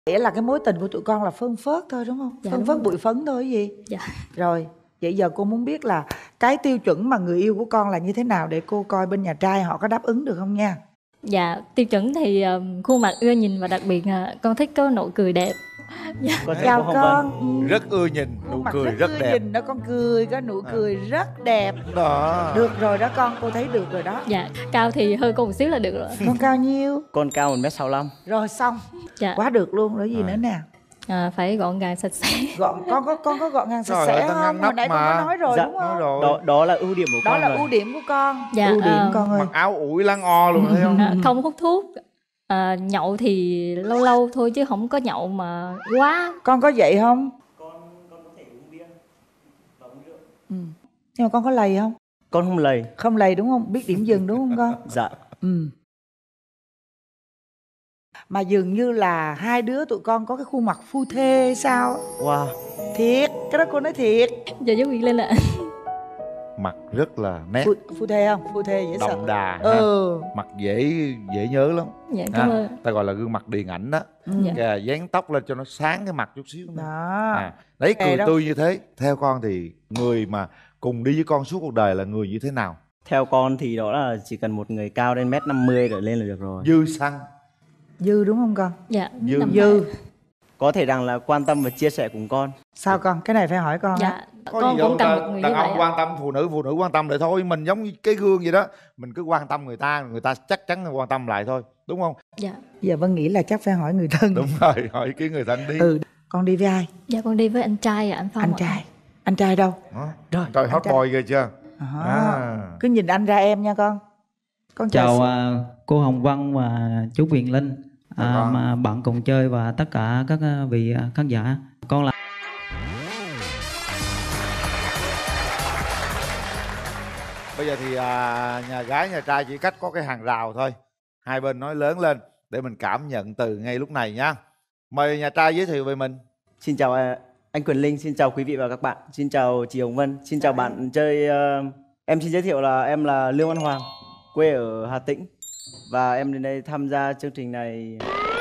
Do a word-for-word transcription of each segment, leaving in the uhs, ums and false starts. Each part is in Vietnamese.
Nghĩa là cái mối tình của tụi con là phơn phớt thôi đúng không? Dạ, phơn đúng phớt rồi. bụi phấn thôi cái gì? Dạ. Rồi, vậy giờ cô muốn biết là cái tiêu chuẩn mà người yêu của con là như thế nào để cô coi bên nhà trai họ có đáp ứng được không nha. Dạ, tiêu chuẩn thì um, khuôn mặt ưa nhìn và đặc biệt là con thích có nụ cười đẹp. Dạ. Con thích Chào cô Hồng con. Vân. Rất ưa nhìn, nụ Khuôn mặt cười rất, rất ưa đẹp. nhìn đó, con cười có nụ cười rất đẹp. Đó. Được rồi đó con, cô thấy được rồi đó. Dạ, cao thì hơi con một xíu là được rồi. Con cao nhiêu? Con cao một mét sáu lăm. Rồi xong. Dạ. Quá được luôn, rồi gì Rồi. nữa nè. À, phải gọn gàng sạch sẽ. Gọn con có con có gọn gàng sạch Trời sẽ ơi, ta không? ngăn Hồi nắp nãy con mà. có nói rồi Dạ, đúng Nói không? rồi. Đó, đó là ưu điểm của Đó con là rồi. ưu điểm của con. Dạ, ưu điểm ờ, con ơi. Mặc áo ủi lăng o luôn thấy không? À, không hút thuốc. À, nhậu thì lâu lâu thôi chứ không có nhậu mà quá. Con có vậy không? Con con có thể uống bia và uống rượu. Ừ. Nhưng mà con có lầy không? Con không lầy. Không lầy đúng không? Biết điểm dừng đúng không con? Dạ. Ừ. Mà dường như là hai đứa tụi con có cái khuôn mặt phu thê hay sao? Wow. Thiệt, cái đó cô nói thiệt. Giờ giúp Quyền lên là Mặt rất là nét, Phu, phu thê không? Phu thê dễ sợ. đậm đà ha. Ừ. Mặt dễ dễ nhớ lắm. dạ cảm Ha, ơn. ta gọi là gương mặt điền ảnh đó. Ừ. Dạ. Kìa, dán tóc lên cho nó sáng cái mặt chút xíu nữa. Đó. À, đấy, Kệ cười đâu. tươi như thế. Theo con thì người mà cùng đi với con suốt cuộc đời là người như thế nào? Theo con thì đó là chỉ cần một người cao đến mét năm mươi trở lên là được rồi. Dư xăng. Dư đúng không con? Dạ, Dư. nằm Dư. Có thể rằng là quan tâm và chia sẻ cùng con. Sao con? Cái này phải hỏi con á. Dạ, Có con gì đâu, cũng cần ta- một người đàn như vậy ông ạ. quan tâm phụ nữ, phụ nữ quan tâm lại thôi. Mình giống như cái gương vậy đó. Mình cứ quan tâm người ta, người ta chắc chắn quan tâm lại thôi. Đúng không? Dạ. Giờ Vân nghĩ là chắc phải hỏi người thân. Đúng rồi, hỏi ý kiến người thân đi. Ừ. Con đi với ai? Dạ con đi với anh trai ạ, anh Phong Anh ạ. trai. Anh trai đâu? Đó. Rồi, Trời, anh hot trai. boy ghê chưa? À. À. Cứ nhìn anh ra em nha con. Con Chào chào. à, cô Hồng Vân và chú Quyền Linh, Chào à, con. mà bạn cùng chơi và tất cả các à, vị à, khán giả. Con là Bây giờ thì à, nhà gái nhà trai chỉ cách có cái hàng rào thôi. Hai bên nói lớn lên để mình cảm nhận từ ngay lúc này nha. Mời nhà trai giới thiệu về mình. Xin chào à, anh Quyền Linh, xin chào quý vị và các bạn. Xin chào chị Hồng Vân, xin chào bạn chơi. ờ, Em xin giới thiệu là em là Lương Văn Hoàng, quê ở Hà Tĩnh. Và em đến đây tham gia chương trình này.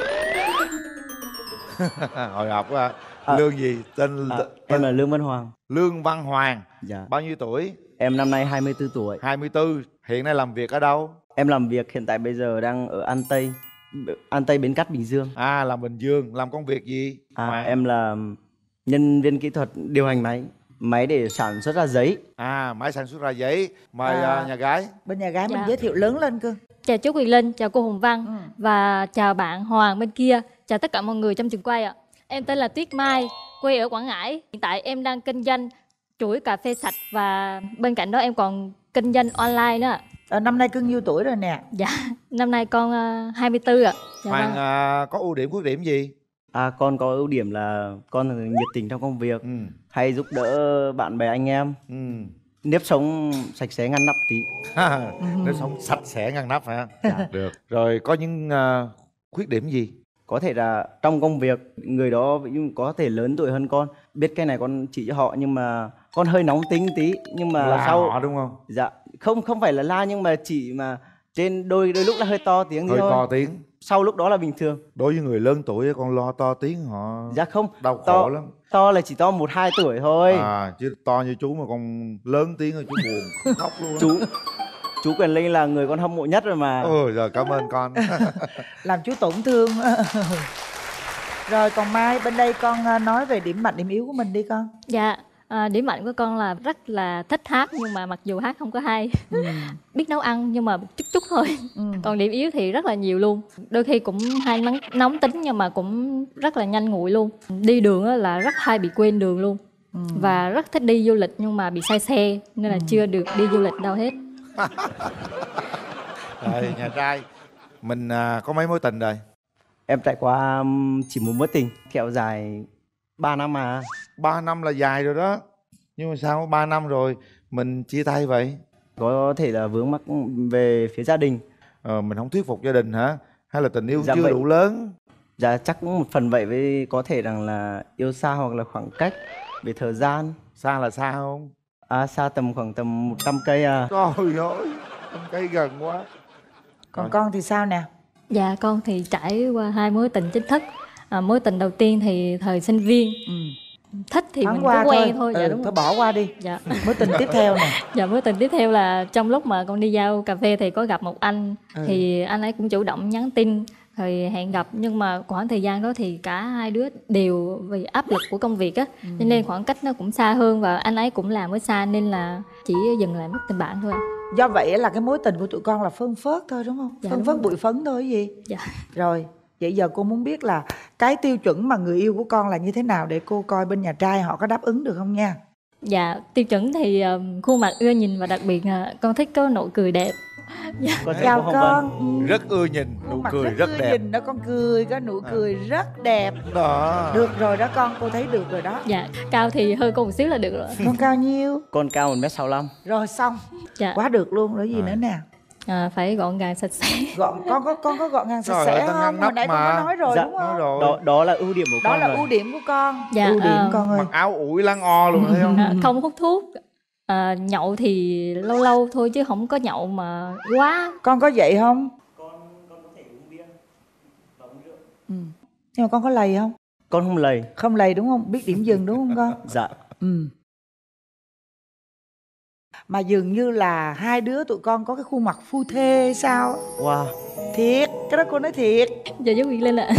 Hồi học à, À. Lương gì? Tên, À, tên em là Lương Văn Hoàng. Lương Văn Hoàng. Dạ. Bao nhiêu tuổi? Em năm nay hai mươi tư tuổi. hai mươi tư. Hiện nay làm việc ở đâu? Em làm việc hiện tại bây giờ đang ở An Tây, An Tây Bến Cát, Bình Dương. À, làm Bình Dương. Làm công việc gì? À, Hoàng. em là nhân viên kỹ thuật điều hành máy, máy để sản xuất ra giấy. À, máy sản xuất ra giấy. Mời À. à, nhà gái. Bên nhà gái mình Dạ. giới thiệu lớn lên cơ. Chào chú Quyền Linh, chào cô Hồng Văn Ừ. và chào bạn Hoàng bên kia. Chào tất cả mọi người trong trường quay ạ. Em tên là Tuyết Mai, quê ở Quảng Ngãi. Hiện tại em đang kinh doanh chuỗi cà phê sạch và bên cạnh đó em còn kinh doanh online nữa ạ. À, năm nay cưng nhiêu tuổi rồi nè? Dạ, năm nay con uh, hai mươi tư ạ. Dạ Hoàng vâng. à, có ưu điểm khuyết điểm gì? À, con có ưu điểm là con là người nhiệt tình trong công việc, Ừ. hay giúp đỡ bạn bè anh em, Ừ. nếp sống sạch sẽ ngăn nắp tí. Nó sống sạch sẽ ngăn nắp hả? Dạ. Được. Rồi có những à, khuyết điểm gì? Có thể là trong công việc người đó ví dụ có thể lớn tuổi hơn con, biết cái này con chỉ cho họ, nhưng mà con hơi nóng tính tí, nhưng mà Là sau họ đúng không? dạ không không phải là la, nhưng mà chỉ mà trên đôi đôi lúc là hơi to tiếng Hơi thôi. to tiếng. Sau lúc đó là bình thường. Đối với người lớn tuổi con lo to tiếng họ Dạ không, đau khổ to lắm. to là chỉ to một hai tuổi thôi. À, chứ to như chú mà con lớn tiếng rồi chú buồn không khóc luôn. Chú chú Quyền Linh là người con hâm mộ nhất rồi mà. Ôi rồi, cảm ơn con. Làm chú tổn thương. Rồi còn Mai, bên đây con à, nói về điểm mạnh điểm yếu của mình đi con. Dạ, à, điểm mạnh của con là rất là thích hát nhưng mà mặc dù hát không có hay. Ừ. Biết nấu ăn nhưng mà chút chút thôi. Ừ. Còn điểm yếu thì rất là nhiều luôn. Đôi khi cũng hay nóng, nóng tính nhưng mà cũng rất là nhanh nguội luôn. Đi đường á là rất hay bị quên đường luôn. Ừ. Và rất thích đi du lịch nhưng mà bị say xe nên là chưa được đi du lịch đâu hết. Rồi, nhà trai mình à, có mấy mối tình rồi? Em trải qua um, chỉ một mối tình kéo dài ba năm mà. Ba năm là dài rồi đó. Nhưng mà sao ba năm rồi mình chia tay vậy? Có thể là vướng mắc về phía gia đình. Ờ, mình không thuyết phục gia đình hả? Hay là tình yêu Dạ chưa vậy. đủ lớn? Dạ chắc cũng một phần vậy, với có thể rằng là yêu xa hoặc là khoảng cách về thời gian. Xa là xa không? À, xa tầm khoảng tầm một trăm cây à. Trời ơi, cây gần quá. Còn Rồi. con thì sao nè? Dạ con thì trải qua hai mối tình chính thức. À, mối tình đầu tiên thì thời sinh viên. Ừ. Thích thì Thoáng mình qua cứ quen thôi. Ừ, Dạ đúng thôi rồi. bỏ qua đi. Dạ. Mối tình tiếp theo nè. Dạ, mối tình tiếp theo là trong lúc mà con đi giao cà phê thì có gặp một anh. Ừ. Thì anh ấy cũng chủ động nhắn tin thì hẹn gặp, nhưng mà khoảng thời gian đó thì cả hai đứa đều vì áp lực của công việc á, Ừ. cho nên khoảng cách nó cũng xa hơn và anh ấy cũng làm ở xa nên là chỉ dừng lại mức tình bạn thôi. Do vậy là cái mối tình của tụi con là phơn phớt thôi đúng không? Dạ, Phơn đúng phớt rồi. bụi phấn thôi cái gì? Dạ. Rồi, vậy giờ cô muốn biết là cái tiêu chuẩn mà người yêu của con là như thế nào để cô coi bên nhà trai họ có đáp ứng được không nha. Dạ, tiêu chuẩn thì um, khuôn mặt ưa nhìn và đặc biệt là con thích có nụ cười đẹp. Con thích Chào cô Hồng con. Vân. Ừ. Rất ưa nhìn, nụ Khuôn mặt cười rất, rất ưa đẹp. nhìn đó, con cười có nụ cười rất đẹp. Đó. Được rồi đó con, cô thấy được rồi đó. Dạ, cao thì hơi con một xíu là được rồi. Con cao nhiêu? Con cao một mét sáu lăm. Rồi xong. Dạ. Quá được luôn, rồi gì Rồi. nữa nè. À, phải gọn gàng sạch sẽ. Gọn con có con có gọn gàng sạch Trời sẽ ơi, ta không? ngăn Hồi nắp nãy con mà. có nói rồi Dạ, đúng Nói không? rồi. Đó đó là ưu điểm của Đó con là rồi. ưu điểm của con. Dạ, ưu điểm ờ, con ơi. Mặc áo ủi lăng o luôn thấy không? À, không hút thuốc. À, nhậu thì lâu lâu thôi chứ không có nhậu mà quá. Con có vậy không? Ừ. Nhưng mà con có lầy không? Con không lầy. Không lầy đúng không? Biết điểm dừng đúng không con? Dạ. Ừ. Mà dường như là hai đứa tụi con có cái khuôn mặt phu thê hay sao? Wow. Thiệt, cái đó cô nói thiệt. Giờ giáo viên lên là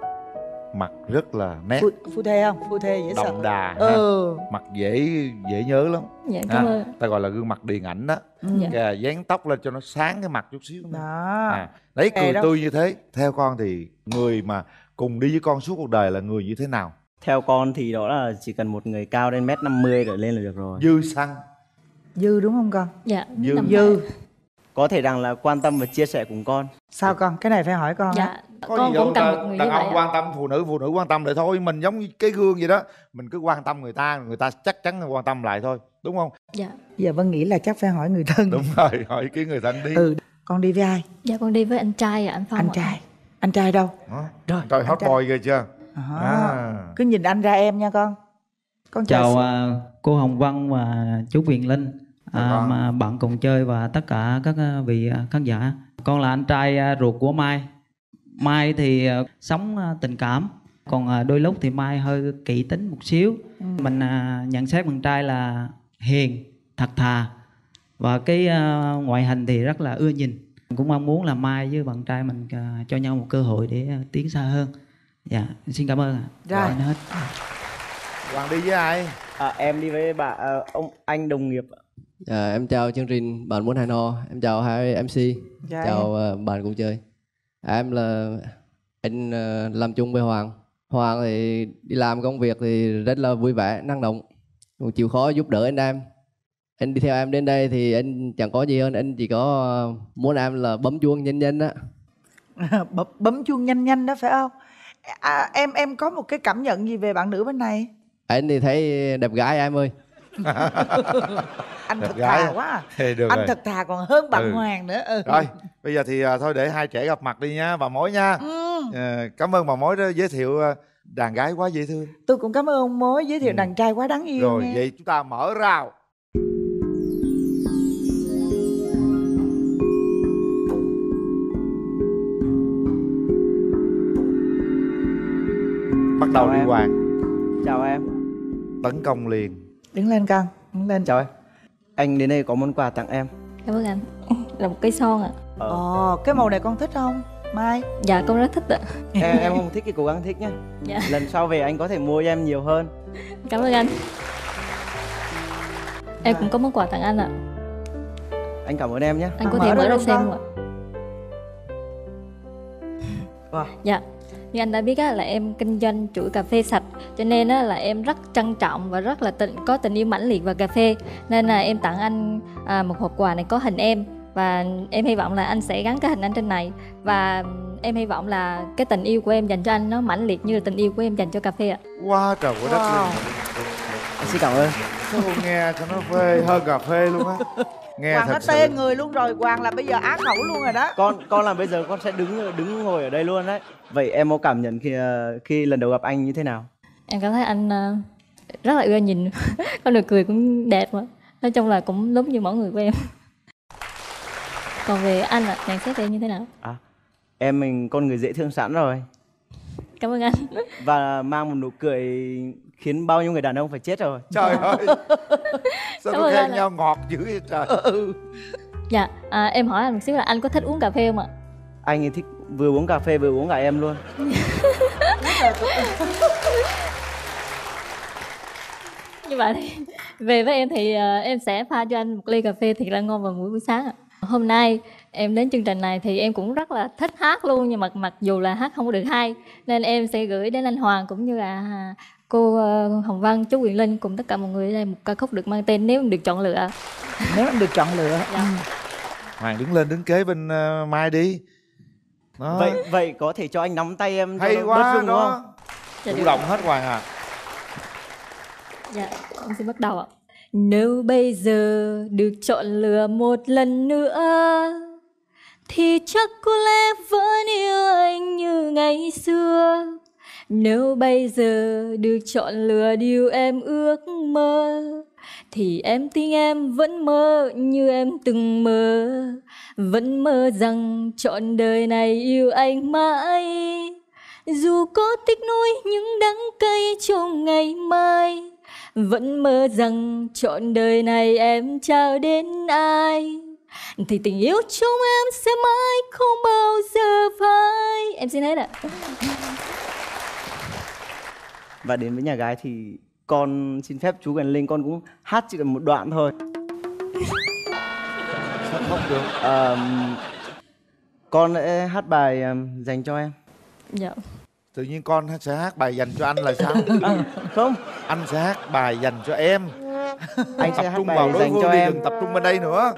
Mặt rất là nét, Phu, phu thê không? Phu thê dễ sợ. đậm đà ha. Ừ. Mặt dễ dễ nhớ lắm. dạ cảm Ha, ơn. ta gọi là gương mặt điện ảnh đó. Ừ. Dạ. Kìa, dán tóc lên cho nó sáng cái mặt chút xíu nữa. Đó. À, đấy, Kệ cười đâu. tươi như thế. Theo con thì người mà cùng đi với con suốt cuộc đời là người như thế nào? Theo con thì đó là chỉ cần một người cao đến mét năm mươi trở lên là được rồi. Dư xăng. Dư đúng không con? Dạ. Dư. nằm Dư. tại- Có thể rằng là quan tâm và chia sẻ cùng con. Sao con? Cái này phải hỏi con á. Dạ. Có Con gì đâu, cũng cần ta- một người đàn như vậy ông ạ. quan tâm phụ nữ, phụ nữ quan tâm lại thôi. Mình giống như cái gương vậy đó. Mình cứ quan tâm người ta, người ta chắc chắn quan tâm lại thôi. Đúng không? Dạ. Giờ Vân nghĩ là chắc phải hỏi người thân. Đúng rồi, hỏi ý kiến người thân đi. Ừ. Con đi với ai? Dạ con đi với anh trai ạ, anh Phong Anh ạ. trai. Anh trai đâu? Đó. Rồi, Trời, anh hot trai. boy ghê chưa? À. À. Cứ nhìn anh ra em nha con. Con Chào chào. à, cô Hồng Vân và chú Quyền Linh, Chào à, con. mà bạn cùng chơi và tất cả các à, vị à, khán giả. Con là anh trai à, ruột của Mai. Mai thì à, sống à, tình cảm, còn à, đôi lúc thì Mai hơi kỹ tính một xíu. Ừ. Mình à, nhận xét bạn trai là hiền, thật thà và cái à, ngoại hình thì rất là ưa nhìn. Cũng mong muốn là Mai với bạn trai mình à, cho nhau một cơ hội để à, tiến xa hơn. Dạ, xin cảm ơn ạ. Rồi. Hết. Hoàng đi với ai? À, em đi với bà à, ông anh đồng nghiệp. Dạ, em chào chương trình Bạn Muốn Hẹn Hò, em chào hai em xê, Dạ, chào uh, bạn cùng chơi. À, em là anh uh, làm chung với Hoàng. Hoàng thì đi làm công việc thì rất là vui vẻ, năng động, cũng chịu khó giúp đỡ anh em. Anh đi theo em đến đây thì anh chẳng có gì hơn, anh chỉ có uh, muốn em là bấm chuông nhanh nhanh á. bấm, bấm chuông nhanh nhanh đó phải không? À, em em có một cái cảm nhận gì về bạn nữ bên này? Anh thì thấy đẹp gái em ơi. Anh Đẹp thật gái thà à? quá à. Thì được Anh rồi. thật thà còn hơn bạn Ừ. Hoàng nữa. Ừ. Rồi, bây giờ thì à, thôi để hai trẻ gặp mặt đi nha, bà mối nha. Ừ. À, cảm ơn bà mối đó giới thiệu à, đàn gái quá dễ thương. Tôi cũng cảm ơn ông mối giới thiệu Ừ. đàn trai quá đáng yêu. Rồi, nghe. vậy chúng ta mở rào. Bắt đầu Chào đi em. Hoàng. Chào em. Tấn công liền. Đứng lên con, đứng lên. Chào em. Anh đến đây có món quà tặng em. Cảm ơn anh. Là một cây son ạ. Ờ, Ồ, cái màu này con thích không? Mai. Dạ con rất thích ạ. em em không thích thì cố gắng thích nhá. Dạ. Lần sau về anh có thể mua cho em nhiều hơn. Cảm ơn anh. Em cũng có món quà tặng anh ạ. Anh cảm ơn em nhé. Anh À, có mở thể ra mở ra luôn xem con. không ạ? Wow. Dạ. Như anh đã biết á, là em kinh doanh chuỗi cà phê sạch, cho nên á, là em rất trân trọng và rất là tình, có tình yêu mãnh liệt vào cà phê. Nên là em tặng anh à, một hộp quà này có hình em. Và em hy vọng là anh sẽ gắn cái hình anh trên này. Và em hy vọng là cái tình yêu của em dành cho anh nó mãnh liệt như là tình yêu của em dành cho cà phê ạ. Quá trời quá đất Wow. luôn. Anh xin cảm ơn. Sao cô nghe cho nó phê hơn cà phê luôn á. Nghe Hoàng nó thật sự. tê người luôn rồi. Hoàng là bây giờ á khẩu luôn rồi đó. Con con là bây giờ con sẽ đứng đứng ngồi ở đây luôn đấy. Vậy em có cảm nhận khi khi lần đầu gặp anh như thế nào? Em cảm thấy anh à, rất là ưa nhìn. Có nụ cười cũng đẹp mà. Nói chung là cũng đúng như mẫu người của em. Còn về anh ạ, nhận xét về em như thế nào? À, em mình con người dễ thương sẵn rồi. Cảm ơn anh. Và mang một nụ cười khiến bao nhiêu người đàn ông phải chết rồi. Trời ơi, sao Cảm có ơn khen anh ạ. nhau ngọt dữ vậy trời. Dạ, à, em hỏi anh một xíu là anh có thích uống cà phê không ạ? Anh ấy thích vừa uống cà phê vừa uống cả em luôn. Như vậy thì về với em thì ờ, em sẽ pha cho anh một ly cà phê thiệt là ngon vào buổi buổi sáng ạ. Hôm nay em đến chương trình này thì em cũng rất là thích hát luôn, nhưng mà mặc dù là hát không có được hay, nên em sẽ gửi đến anh Hoàng cũng như là cô ờ, Hồng Vân, chú Quyền Linh cùng tất cả mọi người đây một ca khúc được mang tên Nếu Được Chọn Lựa. Nếu anh được chọn lựa. Dạ. Ừ. Hoàng đứng lên đứng kế bên uh, Mai đi. Đó. Vậy vậy có thể cho anh nắm tay em cho Hay nó bớt quá rung đúng không? đó. Dạ, Chủ được. động hết Hoàng à. Dạ, em xin bắt đầu ạ. Nếu bây giờ được chọn lựa một lần nữa thì chắc có lẽ vẫn yêu anh như ngày xưa. Nếu bây giờ được chọn lựa điều em ước mơ thì em tin em vẫn mơ như em từng mơ, vẫn mơ rằng trọn đời này yêu anh mãi. Dù có tiếc nuối những đắng cay trong ngày mai, vẫn mơ rằng trọn đời này em trao đến ai, thì tình yêu trong em sẽ mãi không bao giờ phai. Em xin hết ạ. Và đến với nhà gái thì con xin phép chú Quyền Linh, con cũng hát chỉ cần một đoạn thôi. Sao không được? Ờ, con sẽ hát bài um, dành cho em. Dạ. Tự nhiên con sẽ hát bài dành cho anh là sao? À, không, Anh sẽ hát bài dành cho em. anh Tập sẽ hát trung bài vào đối dành phương cho đi, em. đừng tập trung bên đây nữa.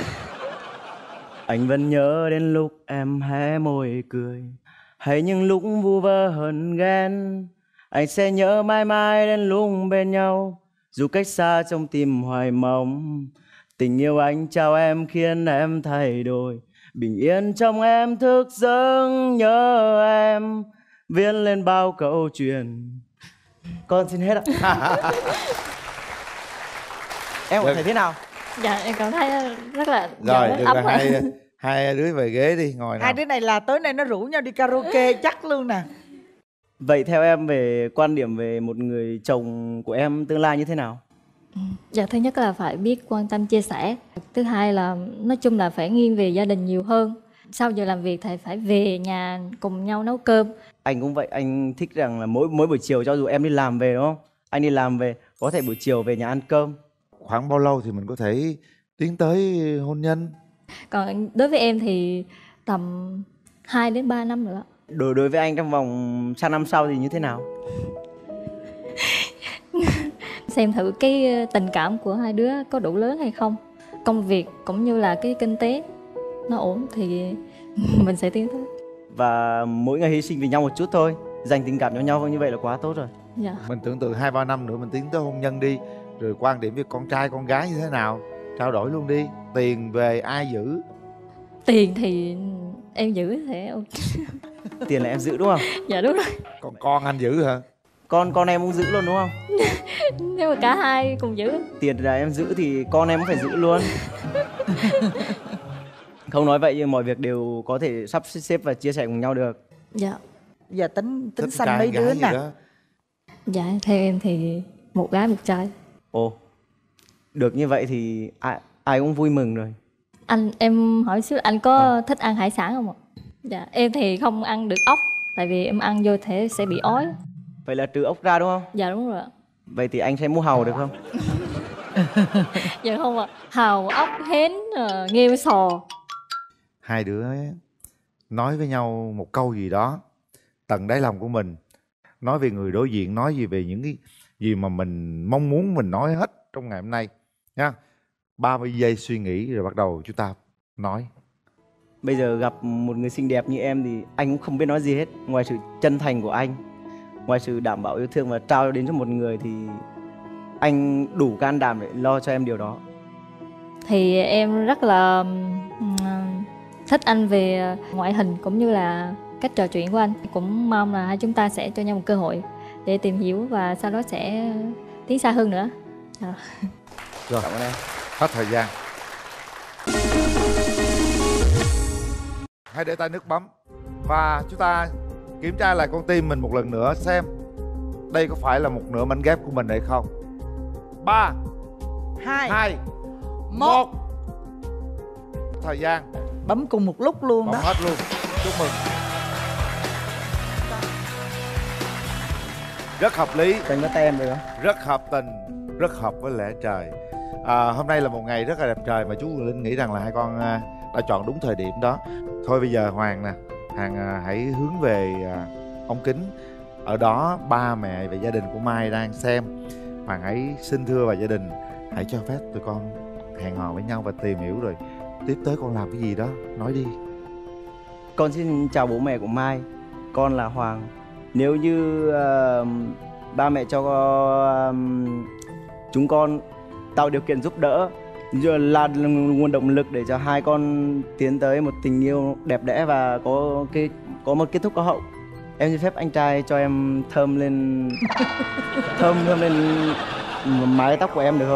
Anh vẫn nhớ đến lúc em hé môi cười, hay những lúc vu vơ hờn ghen. Anh sẽ nhớ mãi mãi đến lúc bên nhau, dù cách xa trong tim hoài mong. Tình yêu anh trao em khiến em thay đổi, bình yên trong em thức giấc nhớ em, viết lên bao câu chuyện. Con xin hết ạ. Em có Được. thấy thế nào? Dạ, em cảm thấy rất là Rồi, dạ, được ấm rồi, ạ. hai hai đứa về ghế đi, ngồi nào. Hai đứa này là tối nay nó rủ nhau đi karaoke chắc luôn nè. Vậy theo em về quan điểm về một người chồng của em tương lai như thế nào? Dạ, thứ nhất là phải biết quan tâm chia sẻ. Thứ hai là nói chung là phải nghiêng về gia đình nhiều hơn. Sau giờ làm việc thì phải về nhà cùng nhau nấu cơm. Anh cũng vậy, anh thích rằng là mỗi mỗi buổi chiều cho dù em đi làm về đúng không? Anh đi làm về có thể buổi chiều về nhà ăn cơm. Khoảng bao lâu thì mình có thể tiến tới hôn nhân? Còn đối với em thì tầm hai đến ba năm nữa. Đối đối với anh trong vòng sang năm sau thì như thế nào? Xem thử cái tình cảm của hai đứa có đủ lớn hay không. Công việc cũng như là cái kinh tế nó ổn thì mình sẽ tiến tới. Và mỗi ngày hy sinh vì nhau một chút thôi, dành tình cảm cho nhau như vậy là quá tốt rồi. Dạ. Mình tưởng tượng hai ba năm nữa mình tiến tới hôn nhân đi. Rồi quan điểm với con trai con gái như thế nào, trao đổi luôn đi. Tiền về ai giữ? Tiền thì em giữ thì ok. Tiền là em giữ đúng không? Dạ đúng rồi. Còn con anh giữ hả? Con con em cũng giữ luôn đúng không? Nếu mà cả hai cùng giữ. Tiền là em giữ thì con em cũng phải giữ luôn. Không nói vậy nhưng mọi việc đều có thể sắp xếp và chia sẻ cùng nhau được. Dạ. Giờ tính tính Thích sanh trai mấy gái đứa gì nè. đó. Dạ, theo em thì một gái một trai. Ồ, được như vậy thì ai, ai cũng vui mừng rồi. Anh, em hỏi xíu, anh có thích ăn hải sản không ạ? Dạ, em thì không ăn được ốc. Tại vì em ăn vô thể sẽ bị ói. Vậy là trừ ốc ra đúng không? Dạ đúng rồi ạ. Vậy thì anh sẽ mua hàu được không? Dạ không ạ. Hàu, ốc, hến, uh, nghêu, sò. Hai đứa ấy, nói với nhau một câu gì đó tận đáy lòng của mình, nói về người đối diện, nói gì về những cái gì mà mình mong muốn mình nói hết trong ngày hôm nay nha. ba mươi giây suy nghĩ rồi bắt đầu chúng ta nói. Bây giờ gặp một người xinh đẹp như em thì anh cũng không biết nói gì hết. Ngoài sự chân thành của anh, ngoài sự đảm bảo yêu thương và trao đến cho một người thì anh đủ can đảm để lo cho em điều đó. Thì em rất là um, thích anh về ngoại hình cũng như là cách trò chuyện của anh. Cũng mong là hai chúng ta sẽ cho nhau một cơ hội để tìm hiểu và sau đó sẽ tiến xa hơn nữa. À. Rồi, Cảm ơn em. hết thời gian. Hãy để tay nước bấm và chúng ta Kiểm tra lại con tim mình một lần nữa xem đây có phải là một nửa mảnh ghép của mình hay không. Ba, Hai, hai, một. một. Thời gian Bấm cùng một lúc luôn bấm đó. hết luôn. Chúc mừng. Rất hợp lý, Cánh bắt tay em được không? rất hợp tình, rất hợp với lẽ trời. À, hôm nay là một ngày rất là đẹp trời mà chú Linh nghĩ rằng là hai con à, đã chọn đúng thời điểm đó. Thôi bây giờ Hoàng nè, Hoàng à, hãy hướng về à, ống kính. Ở đó ba mẹ và gia đình của Mai đang xem. Hoàng hãy xin thưa và gia đình, hãy cho phép tụi con hẹn hò với nhau và tìm hiểu rồi tiếp tới con làm cái gì đó, nói đi. Con xin chào bố mẹ của Mai. Con là Hoàng. Nếu như uh, ba mẹ cho uh, chúng con tạo điều kiện giúp đỡ, là nguồn động lực để cho hai con tiến tới một tình yêu đẹp đẽ và có cái có một kết thúc có hậu. Em xin phép anh trai cho em thơm lên thơm thơm lên mái tóc của em được không?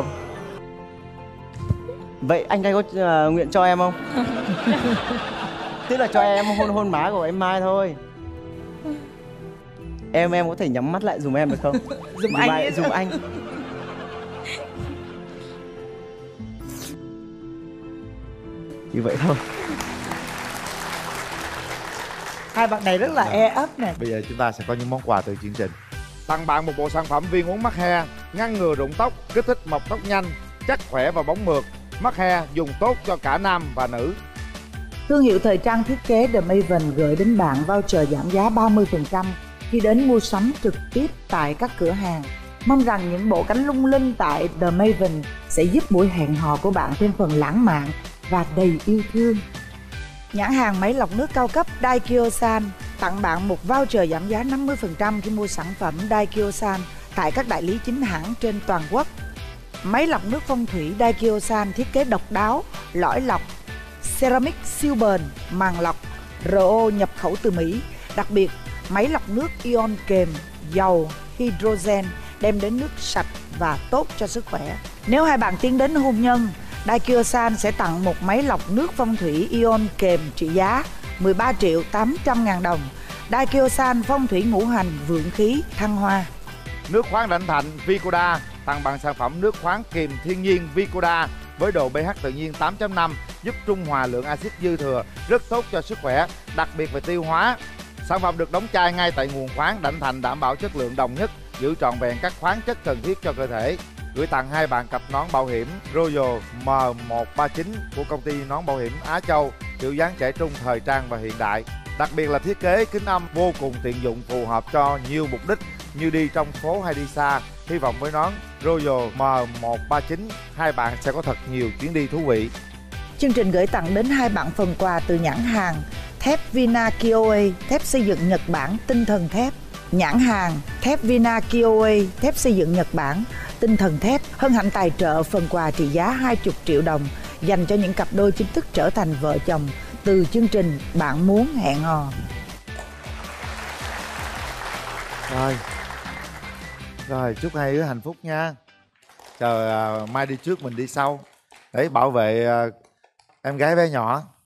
Vậy anh trai có uh, nguyện cho em không? Tức là cho em hôn hôn má của em Mai thôi. Em em có thể nhắm mắt lại dùm em được không? Dùm anh ai, ấy. dùm anh. Như vậy thôi. Hai bạn này rất là e ấp nè. Bây giờ chúng ta sẽ có những món quà từ chương trình. Tặng bạn một bộ sản phẩm viên uống mắc he, ngăn ngừa rụng tóc, kích thích mọc tóc nhanh, chắc khỏe và bóng mượt. Mắc he dùng tốt cho cả nam và nữ. Thương hiệu thời trang thiết kế The Maven gửi đến bạn voucher giảm giá ba mươi phần trăm khi đến mua sắm trực tiếp tại các cửa hàng. Mong rằng những bộ cánh lung linh tại The Maven sẽ giúp buổi hẹn hò của bạn thêm phần lãng mạn và đầy yêu thương. Nhãn hàng máy lọc nước cao cấp Daikyo-san tặng bạn một voucher giảm giá năm mươi phần trăm khi mua sản phẩm Daikyo-san tại các đại lý chính hãng trên toàn quốc. Máy lọc nước phong thủy Daikyo-san thiết kế độc đáo, lõi lọc, ceramic siêu bền, màng lọc, rờ ô nhập khẩu từ Mỹ. Đặc biệt, máy lọc nước ion kèm dầu hydrogen đem đến nước sạch và tốt cho sức khỏe. Nếu hai bạn tiến đến hôn nhân, Daikyo-san sẽ tặng một máy lọc nước phong thủy ion kèm trị giá mười ba triệu tám trăm ngàn đồng. Daikyo-san phong thủy ngũ hành vượng khí thăng hoa. Nước khoáng Đảnh Thạnh Vicoda tặng bạn sản phẩm nước khoáng kiềm thiên nhiên Vicoda với độ pH tự nhiên tám chấm năm, giúp trung hòa lượng axit dư thừa, rất tốt cho sức khỏe, đặc biệt về tiêu hóa. Sản phẩm được đóng chai ngay tại nguồn khoáng Đảnh Thạnh, đảm bảo chất lượng đồng nhất, giữ trọn vẹn các khoáng chất cần thiết cho cơ thể. Gửi tặng hai bạn cặp nón bảo hiểm Royal M một ba chín của công ty nón bảo hiểm Á Châu, kiểu dáng trẻ trung, thời trang và hiện đại. Đặc biệt là thiết kế kính âm vô cùng tiện dụng, phù hợp cho nhiều mục đích như đi trong phố hay đi xa. Hy vọng với nón Royal M một ba chín, hai bạn sẽ có thật nhiều chuyến đi thú vị. Chương trình gửi tặng đến hai bạn phần quà từ nhãn hàng thép Vina Kioe, thép xây dựng Nhật Bản tinh thần thép. Nhãn hàng thép Vina Kioe, thép xây dựng Nhật Bản tinh thần thép hân hạnh tài trợ phần quà trị giá hai mươi triệu đồng dành cho những cặp đôi chính thức trở thành vợ chồng từ chương trình Bạn Muốn Hẹn Hò. Rồi, rồi chúc hai đứa hạnh phúc nha. Chờ uh, Mai đi trước mình đi sau để bảo vệ uh, em gái bé nhỏ.